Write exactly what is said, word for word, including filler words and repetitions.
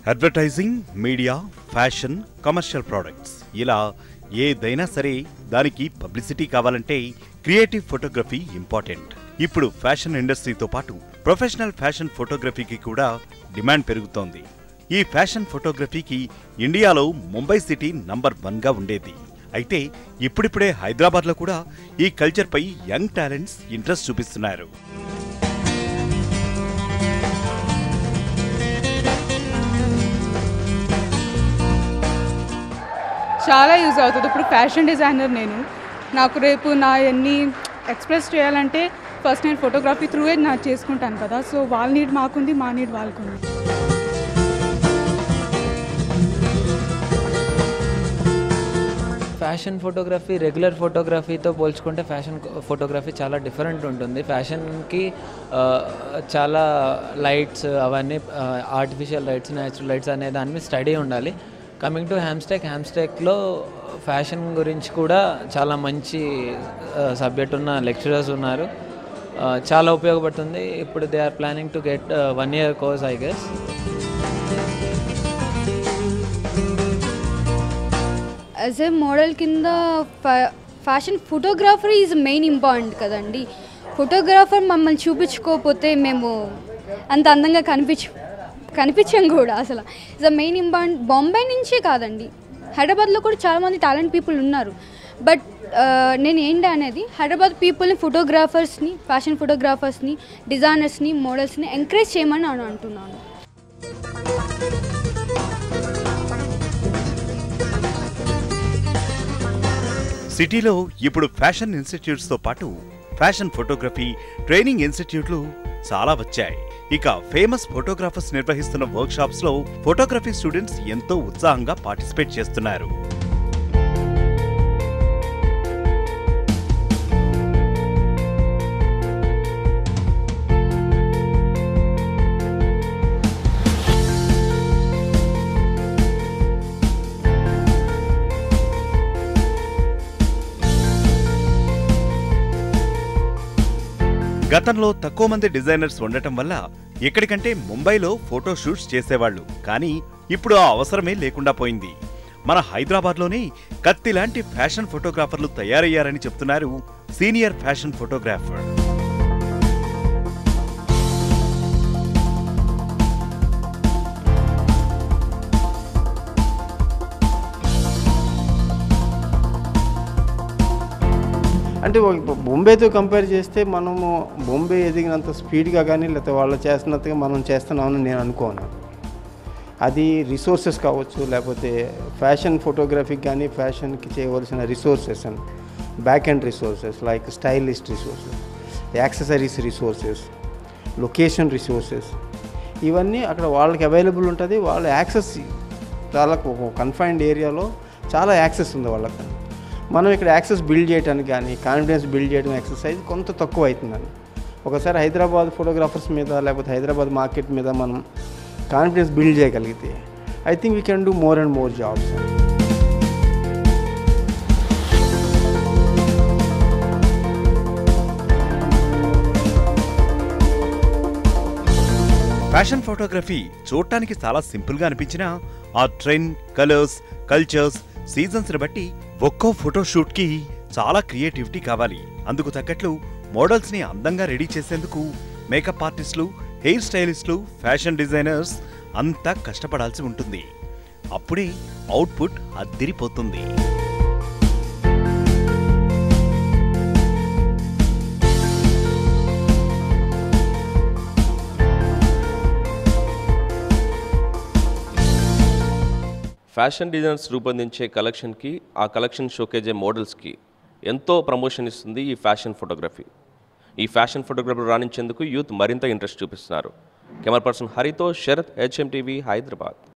Advertising, media, fashion, commercial products ఇలా ఏదైనా సరే దానికి పబ్లిసిటీ కావాలంటే క్రియేటివ్ ఫోటోగ్రఫీ ఇంపార్టెంట్. ఇప్పుడు ఫ్యాషన్ ఇండస్ట్రీతో పాటు ప్రొఫెషనల్ ఫ్యాషన్ ఫోటోగ్రఫీకి కూడా డిమాండ్ పెరుగుతోంది. ఈ ఫ్యాషన్ ఫోటోగ్రఫీకి ఇండియాలో ముంబై సిటీ నంబర్ వన్ గా ఉండేది. అయితే ఇప్పుడిప్పుడే హైదరాబాద్లో కూడా ఈ కల్చర్పై యంగ్ టాలెంట్స్ ఇంట్రెస్ట్ చూపిస్తున్నారు. చాలా యూజ్ అవుతుంది. ఇప్పుడు ఫ్యాషన్ డిజైనర్ నేను. నాకు రేపు నా ఎన్ని ఎక్స్ప్రెస్ చేయాలంటే ఫస్ట్ నేను ఫోటోగ్రఫీ త్రూవే నాకు చేసుకుంటాను కదా. సో వాళ్ళ నీడ్ మాకుంది, మా నీడ్ వాళ్ళకుంది. ఫ్యాషన్ ఫోటోగ్రఫీ రెగ్యులర్ ఫోటోగ్రఫీతో పోల్చుకుంటే ఫ్యాషన్ ఫోటోగ్రఫీ చాలా డిఫరెంట్ ఉంటుంది. ఫ్యాషన్కి చాలా లైట్స్ అవన్నీ ఆర్టిఫిషియల్ లైట్స్, న్యాచురల్ లైట్స్ అనే దాని మీద స్టడీ ఉండాలి. కమింగ్ టు హ్యామ్స్టెక్, హ్యామ్స్టెక్లో ఫ్యాషన్ గురించి కూడా చాలా మంచి సబ్జెక్ట్ ఉన్న లెక్చరర్స్ ఉన్నారు. చాలా ఉపయోగపడుతుంది. ఇప్పుడు they are planning to get one year course I guess. As a model కింద fashion photographer is main important కదండి. ఫోటోగ్రాఫర్ మమ్మల్ని చూపించుకోకపోతే మేము అంత అందంగా కనిపించ కనిపించాం కూడా. అసలు is the main important. Bombay నుంచే కాదండి, హైదరాబాద్లో కూడా చాలామంది టాలెంట్ పీపుల్ ఉన్నారు. బట్ నేను ఏంటి అనేది హైదరాబాద్ పీపుల్ని, ఫోటోగ్రాఫర్స్ని, ఫ్యాషన్ ఫోటోగ్రాఫర్స్ని, డిజైనర్స్ని, మోడల్స్ని ఎంకరేజ్ చేయమని నేను అంటున్నాను. సిటీలో ఇప్పుడు ఫ్యాషన్ ఇన్స్టిట్యూట్స్తో పాటు ఫ్యాషన్ ఫోటోగ్రఫీ ట్రైనింగ్ ఇన్స్టిట్యూట్లు చాలా వచ్చాయి. ఇక ఫేమస్ ఫోటోగ్రాఫర్స్ నిర్వహిస్తున్న వర్క్షాప్స్ లో ఫోటోగ్రఫీ స్టూడెంట్స్ ఎంతో ఉత్సాహంగా పార్టిసిపేట్ చేస్తున్నారు. గతంలో తక్కువ మంది డిజైనర్స్ ఉండటం వల్ల ఎక్కడికంటే ముంబైలో ఫోటో షూట్స్ చేసేవాళ్లు. కానీ ఇప్పుడు ఆ అవసరమే లేకుండా పోయింది. మన హైదరాబాద్లోనే కత్తి లాంటి ఫ్యాషన్ ఫోటోగ్రాఫర్లు తయారయ్యారని చెప్తున్నారు సీనియర్ ఫ్యాషన్ ఫోటోగ్రాఫర్. అంటే బొంబేతో కంపేర్ చేస్తే మనము బొంబే ఎదిగినంత స్పీడ్గా కానీ లేకపోతే వాళ్ళు చేస్తున్నట్టుగా మనం చేస్తున్నామని నేను అనుకోను. అది రిసోర్సెస్ కావచ్చు, లేకపోతే ఫ్యాషన్ ఫోటోగ్రఫీకి కానీ ఫ్యాషన్కి చేయవలసిన resources and back end resources like stylist resources, accessories resources, location resources, ఇవన్నీ అక్కడ వాళ్ళకి అవైలబుల్ ఉంటుంది. వాళ్ళ యాక్సెస్ చాలా కన్ఫైన్డ్ ఏరియాలో చాలా యాక్సెస్ ఉంది వాళ్ళకి. మనం ఇక్కడ యాక్సెస్ బిల్డ్ చేయడానికి కానీ కాన్ఫిడెన్స్ బిల్డ్ చేయడం ఎక్సర్సైజ్ కొంత తక్కువ అవుతుందండి. ఒకసారి హైదరాబాద్ ఫోటోగ్రాఫర్స్ మీద లేకపోతే హైదరాబాద్ మార్కెట్ మీద మనం కాన్ఫిడెన్స్ బిల్డ్ చేయగలిగితే I think we can do more and more jobs. Fashion photography చూడటానికి చాలా సింపుల్గా అనిపించినా ఆ ట్రెండ్, కలర్స్, కల్చర్స్, సీజన్స్ ని బట్టి ఒక్కో ఫోటోషూట్ కి చాలా క్రియేటివిటీ కావాలి. అందుకు తగ్గట్లు మోడల్స్ ని అందంగా రెడీ చేసేందుకు మేకప్ ఆర్టిస్టులు, హెయిర్ స్టైలిస్టులు, ఫ్యాషన్ డిజైనర్స్ అంతా కష్టపడాల్సి ఉంటుంది. అప్పుడే అవుట్పుట్ అద్దిరిపోతుంది. ఫ్యాషన్ డిజైనర్స్ రూపొందించే కలెక్షన్కి, ఆ కలెక్షన్ షోకేజే మోడల్స్కి ఎంతో ప్రమోషన్ ఇస్తుంది ఈ ఫ్యాషన్ ఫోటోగ్రఫీ. ఈ ఫ్యాషన్ ఫోటోగ్రఫీ రాణించేందుకు యూత్ మరింత ఇంట్రెస్ట్ చూపిస్తున్నారు. కెమెరా పర్సన్ హరితో శరత్, హెచ్ఎం టీవీ, హైదరాబాద్.